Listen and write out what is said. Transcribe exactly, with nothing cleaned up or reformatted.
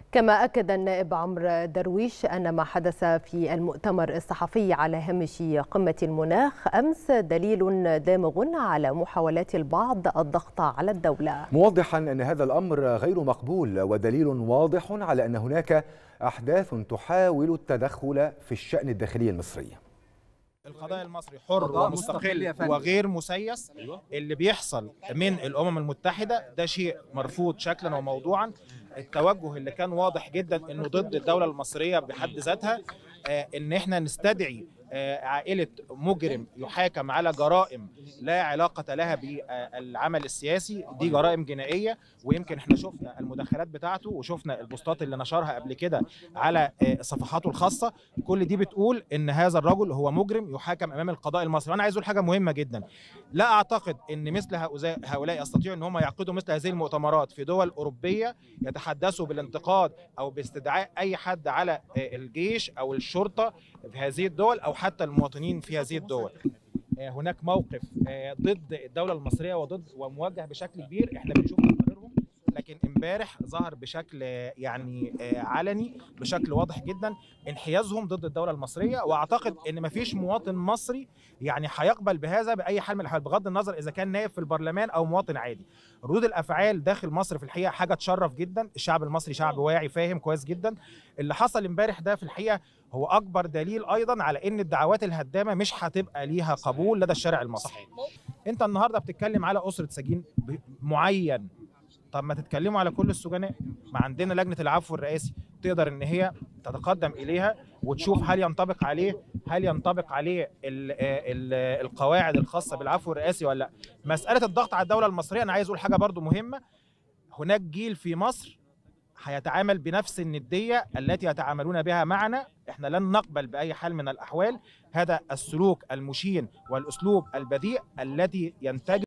كما أكد النائب عمرو درويش أن ما حدث في المؤتمر الصحفي على هامش قمة المناخ أمس دليل دامغ على محاولات البعض الضغط على الدولة، موضحا أن هذا الأمر غير مقبول ودليل واضح على أن هناك أحداث تحاول التدخل في الشأن الداخلي المصري. القضاء المصري حر ومستقل وغير مسيس. اللي بيحصل من الأمم المتحدة ده شيء مرفوض شكلا وموضوعا. التوجه اللي كان واضح جدا انه ضد الدولة المصرية بحد ذاتها، آه ان احنا نستدعي آه عائلة مجرم يحاكم على جرائم لا علاقة لها بالعمل السياسي، دي جرائم جنائية. ويمكن احنا شفنا المداخلات بتاعته وشفنا البوستات اللي نشرها قبل كده على آه صفحاته الخاصة، كل دي بتقول ان هذا الرجل هو مجرم يحاكم امام القضاء المصري. وانا عايز اقول حاجة مهمة جدا، لا اعتقد ان مثل هؤلاء يستطيعوا ان هم يعقدوا مثل هذه المؤتمرات في دول اوروبية يتحدثوا بالانتقاد او باستدعاء اي حد على الجيش او الشرطة في هذه الدول او حتى المواطنين في هذه الدول. هناك موقف ضد الدولة المصرية وضد وموجه بشكل كبير، احنا بنشوف تقاريرهم، لكن امبارح ظهر بشكل يعني علني بشكل واضح جدا انحيازهم ضد الدولة المصرية. واعتقد ان مفيش مواطن مصري يعني هيقبل بهذا باي حال من الاحوال، بغض النظر اذا كان نائب في البرلمان او مواطن عادي. ردود الافعال داخل مصر في الحقيقة حاجة تشرف جدا، الشعب المصري شعب واعي فاهم كويس جدا. اللي حصل امبارح ده في الحقيقة هو اكبر دليل ايضا على ان الدعوات الهدامة مش هتبقى ليها قبول لدى الشارع المصري. انت النهارده بتتكلم على اسرة سجين معين، طب ما تتكلموا على كل السجناء. ما عندنا لجنة العفو الرئاسي تقدر ان هي تتقدم اليها وتشوف هل ينطبق عليه هل ينطبق عليه ال ال القواعد الخاصة بالعفو الرئاسي ولا لا. مسألة الضغط على الدولة المصرية، انا عايز اقول حاجة برضو مهمة، هناك جيل في مصر هيتعامل بنفس الندية التي يتعاملون بها معنا. احنا لن نقبل بأي حال من الأحوال هذا السلوك المشين والأسلوب البذيء الذي ينتج